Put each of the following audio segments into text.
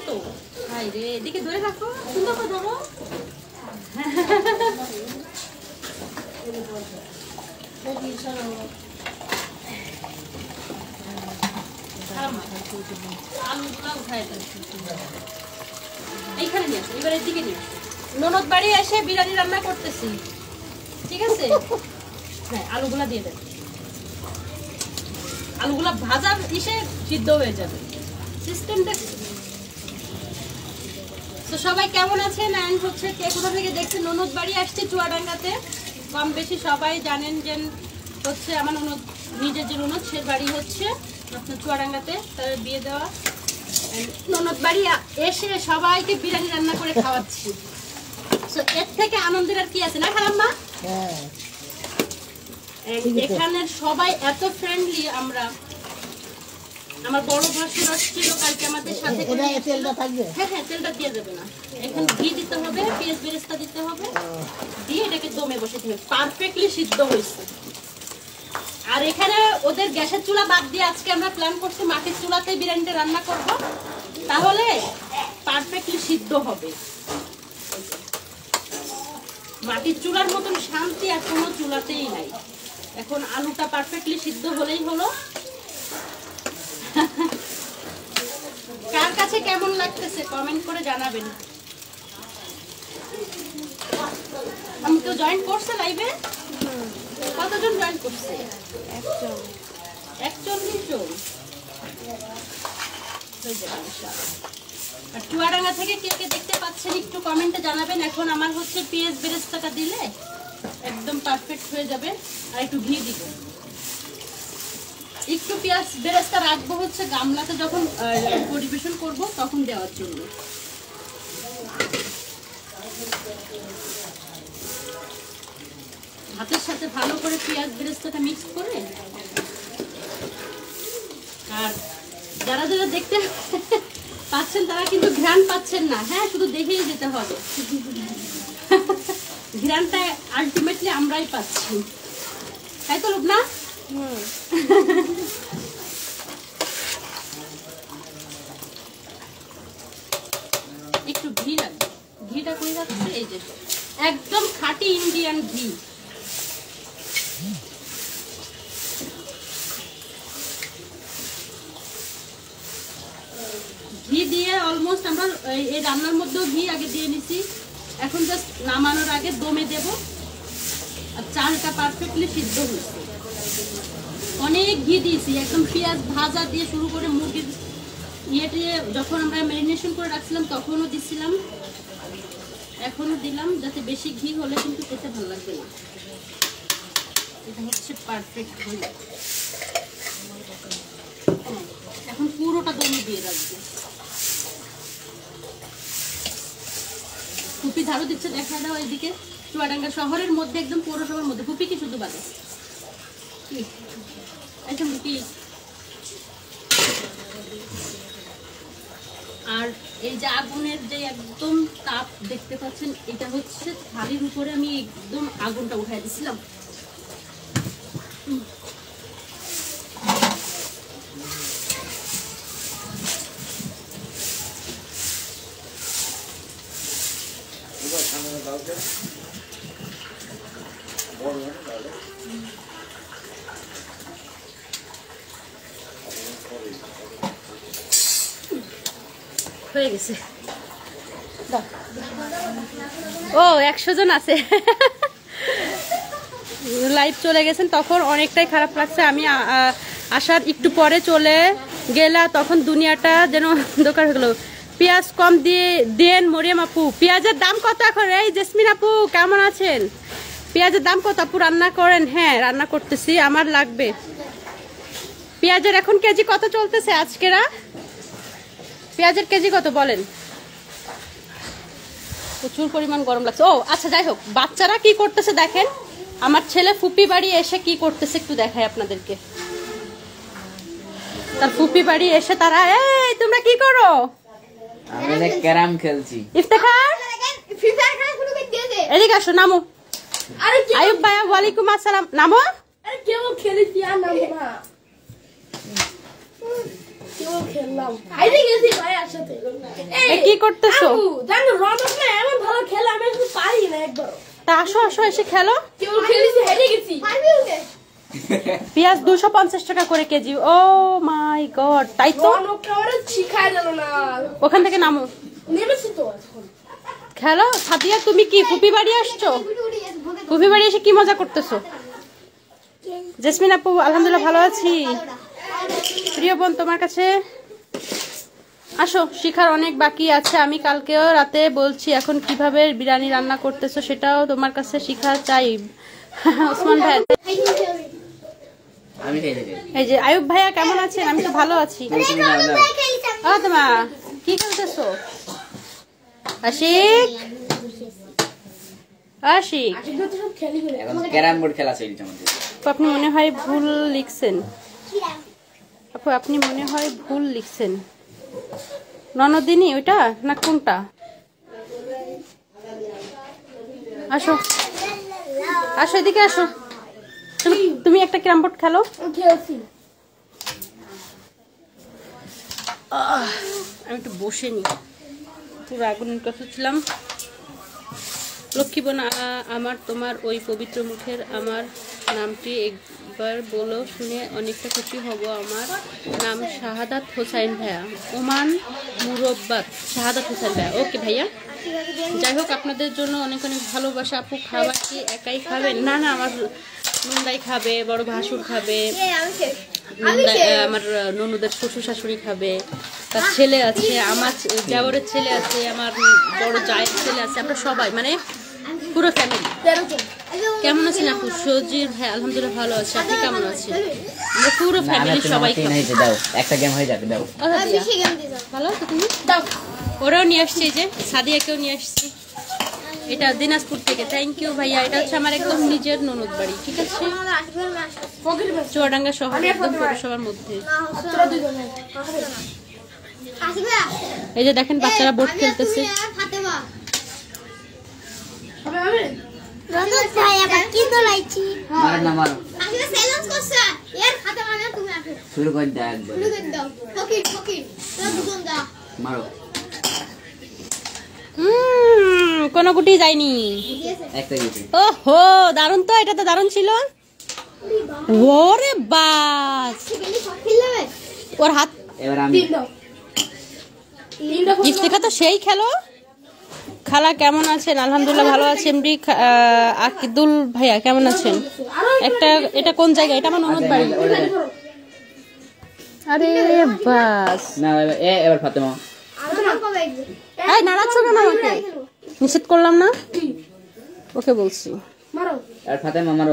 তো হাই রে, এদিকে ধরে রাখো, সুন্দর করে ধরো। এইখানে নিয়ে আসো, এবার এদিকে নিয়ে আসো। ননদ বাড়ি এসে বিরিয়ানি রান্না করতেছি, ঠিক আছে? হ্যাঁ, আলুগুলা দিয়ে দেন। আলুগুলা ভাজার ইসে সিদ্ধ হয়ে যাবে সিস্টেমটা। তো সবাই কেমন আছেন? এন্ড হচ্ছে কে কোথা থেকে দেখছেন? ননদ বাড়ি আসছে চুয়াডাঙ্গাতে, কম বেশি সবাই জানেন যে হচ্ছে আমার ননদ, নিজের যে ননদ সে বাড়ি হচ্ছে আপনার চুয়াডাঙ্গাতে, তার বিয়ে দেওয়া। ননদ বাড়ি এসে সবাইকে বিরিয়ানি রান্না করে খাওয়াচ্ছি। তো এর থেকে আনন্দের আর কি আছে না খালাম্মা? হ্যাঁ, এখানে সবাই এত ফ্রেন্ডলি। আমরা, আমার বড় ভাসুর ছিল কালকে আমাদের সাথে। তেলটা থাকবে? হ্যাঁ হ্যাঁ, তেলটা দিয়ে দেবে না। এখন ঘি দিতে হবে, পেঁয়াজ বেরেস্তা দিতে হবে, দিয়ে এটাকে দমে বসে দিতে হবে। পারফেক্টলি সিদ্ধ হয়েছে। আর এখানে ওদের গ্যাসের চুলা বাদ দিয়ে আজকে আমরা প্ল্যান করছি মাটির চুলাতে বিরিয়ানিটা রান্না করব, তাহলে পারফেক্টলি সিদ্ধ হবে। মাটির চুলার মতন শান্তি আর কোনো চুলাতেই নাই। এখন আলুটা পারফেক্টলি সিদ্ধ হলেই হলো। কার কাছে কেমন লাগতেছে কমেন্ট করে জানাবেন। আমি তো জয়েন করছে লাইভে। কতজন জয়েন করছে? 41 জন। আর চুয়াডাঙ্গা থেকে কে কে দেখতে পাচ্ছেন একটু কমেন্টে জানাবেন। এখন আমার হচ্ছে পেঁয়াজ বেরেস্তাটা দিলে একদম পারফেক্ট হয়ে যাবে। আর একটু ঘি দিব, একটু পেঁয়াজ বেরেস্তা রাখবো হচ্ছে গামলাতে, যখন পরিবেশন করব তখন দেওয়ার জন্য। ভাতের সাথে ভালো করে পেঁয়াজ বেরেস্তাটা মিক্স করে। আর যারা যারা দেখতে পাচ্ছেন তারা কিন্তু ঘ্রাণ পাচ্ছেন না, হ্যাঁ, শুধু দেখেই যেতে হবে। ঘ্রাণটা আলটিমেটলি আমরাই পাচ্ছি, তাই তো লুবনা? একটু ঘি লাগবে। ঘিটা কই রাখছে? এই যে একদম খাঁটি ইন্ডিয়ান ঘি। ঘি দিয়ে অলমোস্ট আমরা এই রান্নার মধ্যেও ঘি আগে দিয়ে নিছি। এখন জাস্ট নামানোর আগে দমে দেব। আর চালটা পারফেক্টলি সিদ্ধ হয়েছে। অনেক ঘি দিয়েছি, একদম পেঁয়াজ ভাজা দিয়ে শুরু করে মুরগির ইয়েতে যখন আমরা ম্যারিনেশন করে রাখছিলাম তখনও দিছিলাম, এখনো দিলাম, যাতে বেশি ঘি হলে কিন্তু খেতে ভালো লাগবে না। এটা হচ্ছে পারফেক্ট হয়ে। এখন পুরোটা দমে দিয়ে রাখবো। ফুপি ঝাড়ু দিচ্ছে, দেখা দাও এদিকে। চুয়াডাঙ্গা শহরের মধ্যে, একদম পৌরসভার মধ্যে। ফুপি কি শুধু বাদে আর এই যে আগুনের যে একদম তাপ দেখতে পাচ্ছেন, এটা হচ্ছে থালির উপরে আমি একদম আগুনটা উঠাই দিছিলাম। হয়ে গেছে। ও 100 জন আছে লাইভ চলে গেছেন, তখন অনেকটাই খারাপ লাগছে। আমি আসার একটু পরে চলে গেলা, তখন দুনিয়াটা যেন দোকান হলো। পেঁয়াজ কম দিয়ে দেন মরিয়াম আপু। পেঁয়াজের দাম কত এখন? এই জেসমিন আপু কেমন আছেন? পেঁয়াজের দাম কত আপু? রান্না করেন? হ্যাঁ, রান্না করতেছি, আমার লাগবে। পেঁয়াজের এখন কেজি কত চলতেছে আজকেরা? পেঁয়াজের কেজি কত বলেন? প্রচুর পরিমাণ গরম লাগছে। ও আচ্ছা, যাই হোক, বাচ্চারা কি করতেছে দেখেন। আমার ছেলে ফুপি বাড়ি এসে কি করতেছে একটু দেখাই আপনাদেরকে। তার ফুপি বাড়ি এসে তারা, এই তোমরা কি করো? আমি ক্যারাম খেলছি। ইফতেখার এদিকে আসো, নামো। আয়ুব ভাইয়া ওয়ালাইকুম আসসালাম, নামো। কেউ খেলেছি আর নামো না, কেউ খেললাম, হাইরে গেছি ভাইয়ার সাথে। এই কি করতেছো? জানো রনক না এমন ভালো খেলে আমি শুধু পারি না একবার। তা আসো আসো এসে খেলো। কেউ খেলেছি হেরে গেছি। পারবি ওকে? পেঁয়াজ 250 টাকা করে কেজি। ও মাই গড, তাই তো রনক আমারে শিখায় দিল না। ওখান থেকে নামো। নেমেছি তো এখন। খেলো। সাদিয়া তুমি কি ফুপি বাড়ি আসছো? ফুপি বাড়ি এসে কি মজা করতেছো? জেসমিন আপু আলহামদুলিল্লাহ ভালো আছি। প্রিয় বোন তোমার কাছে আসো, শিখার অনেক বাকি আছে। আমি কালকেও রাতে বলছি এখন কিভাবে বিরিয়ানি রান্না করতেছো সেটাও তোমার কাছে শিখা চাই। ওসমান ভাই এই যে আয়ুব ভাইয়া কেমন আছেন? আমি তো ভালো আছি। তোমা কি খেলতেছো? আশিক আশিক এখন ক্যারাম বোর্ড খেলা চলছে আমাদের। আপনি মনে হয় ভুল লিখছেন আপু, আপনি মনে হয় ভুল লিখছেন। ননদিনী ওইটা না কোনটা? আসো আসো এদিকে আসো। তুমি একটা ক্যারাম বোর্ড খেলো। আমি একটু বসে নি, পুরো আগুনের কথা ছিলাম। লক্ষ্মী বোন আমার তোমার ওই পবিত্র মুখের আমার নামটি একবার বলো, শুনে অনেকটা খুশি হব। আমার নাম শাহাদাত হোসাইন ভাইয়া, ওমান মুরব্বাত শাহাদাত হোসাইন ভাইয়া। ওকে ভাইয়া, যাই হোক আপনাদের জন্য অনেক অনেক ভালোবাসা। আপু খাবার কি একাই খাবেন? না না, আমার নন্দাই খাবে, বড় ভাসুর খাবে, আমার ননদের শ্বশুর শাশুড়ি খাবে, তার ছেলে আছে, আমার দেওরের ছেলে আছে, আমার বড় জায়ের ছেলে আছে, আমরা সবাই মানে পুরো ফ্যামিলি। কেমন আছেন আপু? সজির ভাই আলহামদুলিল্লাহ ভালো আছে। আপনি কেমন আছেন? আমরা পুরো ফ্যামিলি সবাই দাও একটা গেম হয়ে যাবে। দাও ভালো আছো তুমি? দাও। ওরাও নিয়ে আসছে, এই যে সাদিয়াকেও নিয়ে আসছি। এটা দিনাজপুর থেকে। থ্যাংক ইউ ভাইয়া। এটা হচ্ছে আমার একদম নিজের ননদ বাড়ি, ঠিক আছে? চুয়াডাঙ্গা শহর, একদম পৌরসভার মধ্যে। এই যে দেখেন বাচ্চারা বোট খেলতেছে। কোনো গুটি যায়নি। ওহো দারুণ তো, এটা তো দারুণ ছিল। ওরে বাস, ওর হাত ইফতিখা তো সেই খেলো। খালা কেমন আছেন? আলহামদুলিল্লাহ ভালো আছি। এমডি আকিদুল ভাইয়া কেমন আছেন? একটা এটা কোন জায়গা? এটা আমার ননদ বাড়ি। আরে বাস না এবার ফাতেমা এই নাড়াচ্ছ কেন আমাকে? নিষেধ করলাম না? ওকে বলছি। আর ফাতেমা মারো।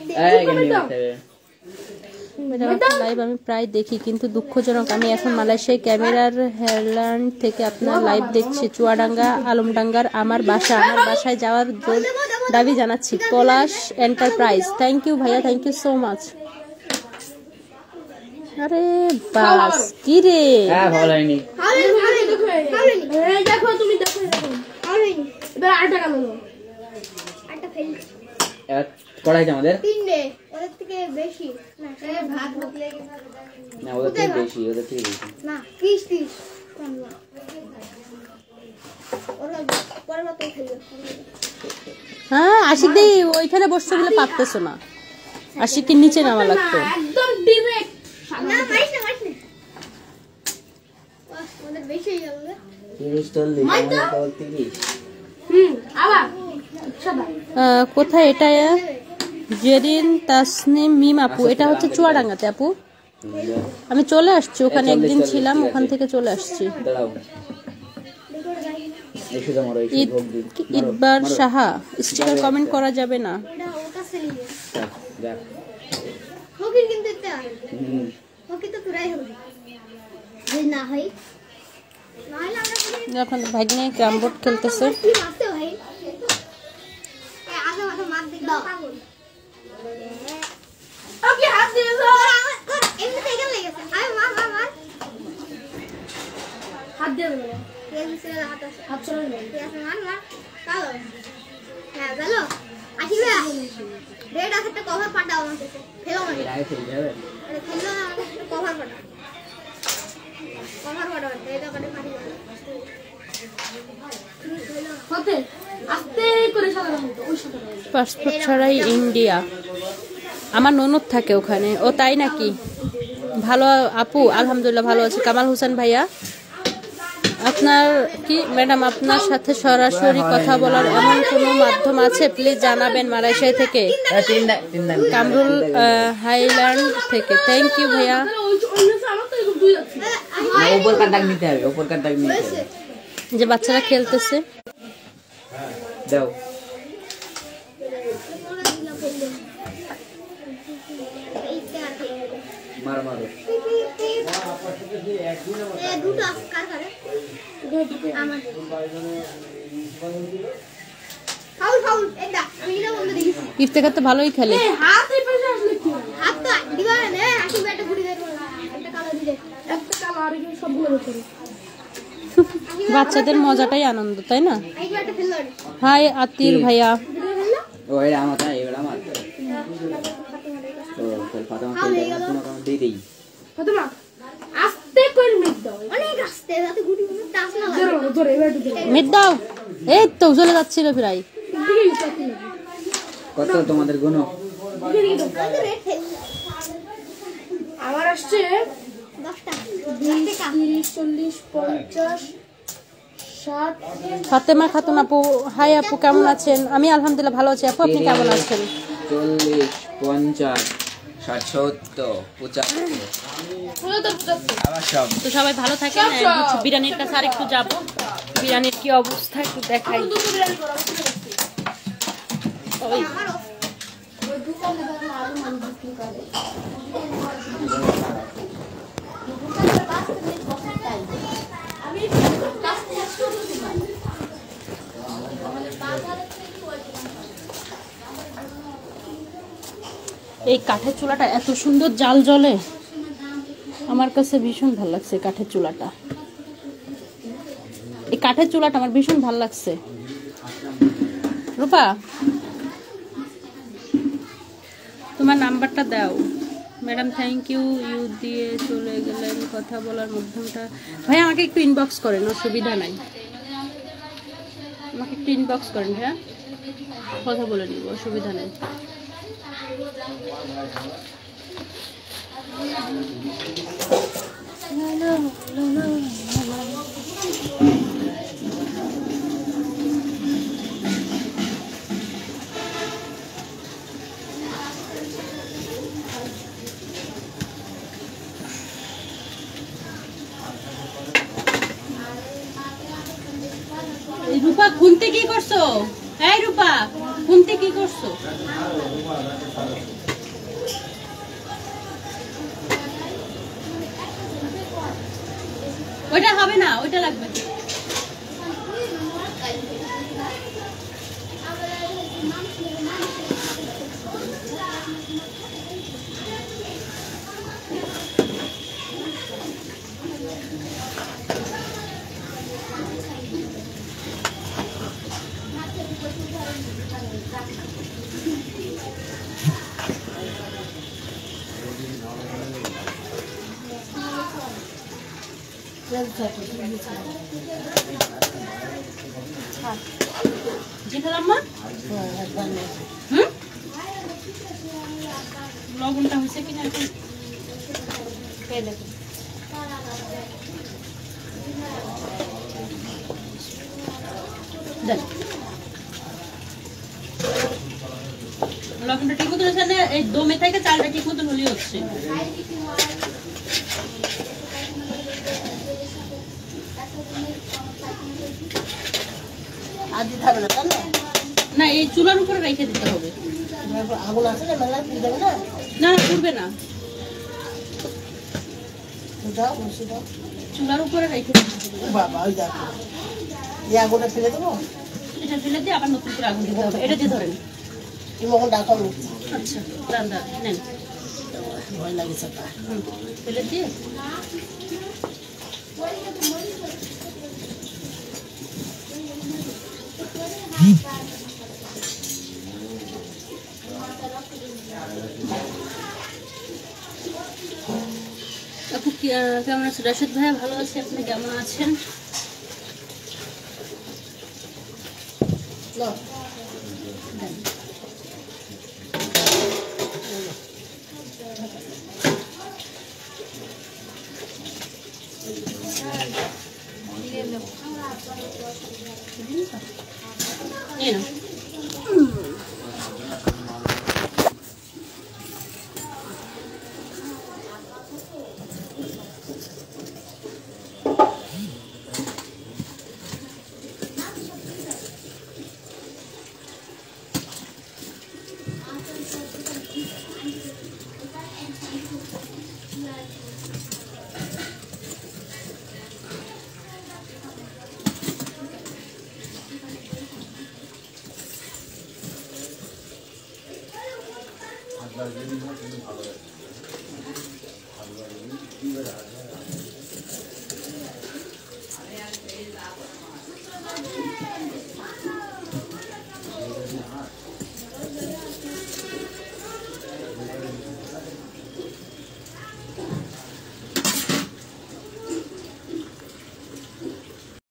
লাইভ আমি প্রায় দেখি, কিন্তু দুঃখজনক আমি এখন মালয়েশিয়ায় ক্যামেরার হেডল্যান্ড থেকে আপনার লাইভ দেখছি। চুয়াডাঙ্গা আলমডাঙ্গার আমার বাসা। আমার বাসায় যাওয়ার জোর দাবি জানাচ্ছি। পলাশ এন্টারপ্রাইজ, থ্যাংক ইউ ভাইয়া, থ্যাংক ইউ সো মাচ। আরে বাস কি রে? ভালো হয়নি। দেখো তুমি দেখো এবার 8 টাকা দাও। 8টা ফেল। এবার কড়াইতে আমাদের 3 দে, ওদের থেকে বেশি না। এই ভাত বদলে গেছে না, ওদের থেকে বেশি, ওদের থেকে বেশি না। 30 কম না। ওরা পরে মত খেলো। হ্যাঁ আশিক দি ওইখানে বসতে বলে পারতেছো না। আশিকের নিচে নামা লাগতো। একদম ডাইরেক্ট। না মাইস না। ওদের বেশি হয়ে গেল। 30 চল্লিশ আমার 30। আবার কোথায় এটা? জেরিন তাসনিম মিম আপু, এটা হচ্ছে চুয়াডাঙ্গাতে আপু। আমি চলে আসছি, ওখানে একদিন ছিলাম, ওখান থেকে চলে আসছি। ইদবার সাহা, স্টিকার কমেন্ট করা যাবে না। আপনাদের ভাগ্নে ক্যারাম বোর্ড খেলতেছে। পাসপোর্ট ছাড়াই ইন্ডিয়া। আমার ননদ থাকে ওখানে। ও তাই নাকি? ভালো আপু, আলহামদুলিল্লাহ ভালো আছে। কামাল হোসেন ভাইয়া, আপনার কি ম্যাডাম আপনার সাথে সরাসরি কথা বলার এমন কোনো মাধ্যম আছে? প্লিজ জানাবেন। মালয়েশিয়া থেকে কামরুল হাইল্যান্ড থেকে। থ্যাংক ইউ ভাইয়া। যে বাচ্চারা খেলতেছে দাও মার মারো ইফতেখার তো ভালোই খেলে। বাচ্চাদের মজাটাই আনন্দ, তাই না? হাই আতির ভাইয়া। ও এটা আমার তাই এবারে আমার তো ফাতেমা কে কোনো কাম দেই দেই ফাতেমা আস্তে করে মিট দাও, অনেক আস্তে, যাতে গুটি টাচ না লাগে। ধরে এবার মিট দাও। এই তো চলে যাচ্ছিল প্রায়। কত তোমাদের গুণ? আমার আসছে 10টা, 20, 30, 40, 50, 60। ফাতেমা খাতুন আপু, হাই আপু কেমন আছেন? আমি আলহামদুলিল্লাহ ভালো আছি। আপু আপনি কেমন আছেন? 40, 50, 60, 70, 75 আবার সব। তো সবাই ভালো থাকেন। বিরিয়ানির কাছে আর একটু যাবো। বিরিয়ানির কি অবস্থা একটু দেখাই। ওই এই কাঠের চুলাটা এত সুন্দর জাল জ্বলে, আমার কাছে ভীষণ ভালো লাগছে। কাঠের চুলাটা, এই কাঠের চুলাটা আমার ভীষণ ভালো লাগছে। রূপা তোমার নাম্বারটা দাও। ম্যাডাম থ্যাংক ইউ, ইউ দিয়ে চলে গেলেন। কথা বলার মাধ্যমটা ভাই আমাকে একটু ইনবক্স করেন, অসুবিধা নাই। আমাকে একটু ইনবক্স করেন হ্যাঁ, কথা বলে নিব, অসুবিধা নেই। রূপা খুনতে কি করছো? এই রূপা খুনতে কি করছো? ওইটা হবে না, ওইটা লাগবে। লবণটা হয়েছে কিনা লবণটা ঠিক মতো হচ্ছে না। এই দমে থেকে চালটা ঠিক মতো হলেই হচ্ছে। না এই চুলার উপরে রেখে দিতে হবে। আগুন আছে না, না পুড়বে না, চুলার উপরে রেখে দিতে হবে। বাবা ওই দেখো, এই আগুনটা ফেলে দেবো, এটা ফেলে দিয়ে আবার নতুন করে আগুন দিতে হবে। এটা দিয়ে ধরেন। আচ্ছা দাঁড়ান দাঁড়ান, নেন, ভয় লাগছে। ফেলে দিয়ে আপু কেমন আছেন? রাশেদ ভাইয়া ভালো আছে, আপনি কেমন আছেন? লো এই না